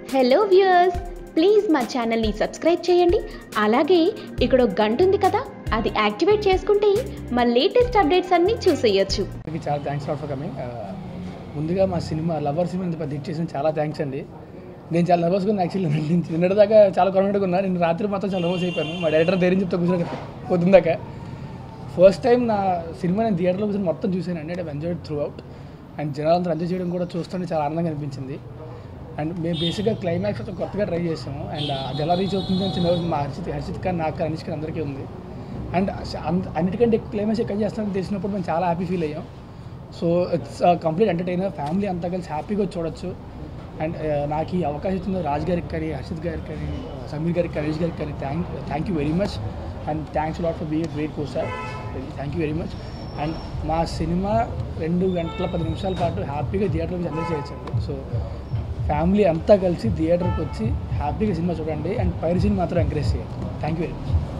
Hello viewers, please మా ఛానల్ని subscribe చేయండి. అలాగే ఇక్కడ ఒక గంట ఉంది కదా, అది యాక్టివేట్ చేసుకుంటే మా లేటెస్ట్ అప్డేట్స్ అన్నీ చూసేయొచ్చు. చాలా థ్యాంక్స్ ఫర్ కమింగ్. ముందుగా మా సినిమా లవర్ సినిమా ఇంత పెద్ద హిట్ చేసిన చాలా థ్యాంక్స్ అండి. నేను చాలా నర్వస్గా ఉన్నా. యాక్చువల్లీ నిన్నటిదాకా చాలా కాన్ఫిడెంట్గా ఉన్నా. నేను రాత్రి మాత్రం చాలా నర్వస్ అయిపోయాను. మా డైరెక్టర్ ధైర్యం చెప్తే కూర్చొని పొద్దుందాక ఫస్ట్ టైం నా సినిమా నేను థియేటర్లో కూర్చొని మొత్తం చూసానండి. I enjoyed throughout. And జనాలంతా ఎంజాయ్ చేయడం కూడా చూస్తుంటే చాలా ఆనందంగా అనిపించింది. అండ్ మేము బేసిక్గా క్లైమాక్స్ కొంచెం కొత్తగా ట్రై చేసాము. అండ్ అది ఎలా రీచ్ అవుతుంది అని చిన్న మా హర్షిత్ ఖాన్, నాకు అనీష్ ఖాన్ అందరికీ ఉంది. అండ్ అన్నిటికంటే క్లైమాక్స్ ఎక్కడ చేస్తామని తెలిసినప్పుడు మేము చాలా హ్యాపీ ఫీల్ అయ్యాం. So it's complete entertainer. Family అంతా కలిసి హ్యాపీగా చూడొచ్చు. అండ్ నాకు ఈ అవకాశం ఇచ్చింది రాజ్ గారికి కానీ, హర్షిత్ గారికి కానీ, సమీర్ గారికి, అనీష్ గారికి కానీ thank you very much. And thanks lot for be a great costar. Thank you very much. And మా సినిమా 2 గంటల 10 నిమిషాల పాటు హ్యాపీగా థియేటర్లో ఎంజాయ్ చేయొచ్చండి. సో ఫ్యామిలీ అంతా కలిసి థియేటర్కి వచ్చి హ్యాపీగా సినిమా చూడండి. అండ్ పైరసీని మాత్రం ఎంకరేజ్ చేయండి. Thank you very much.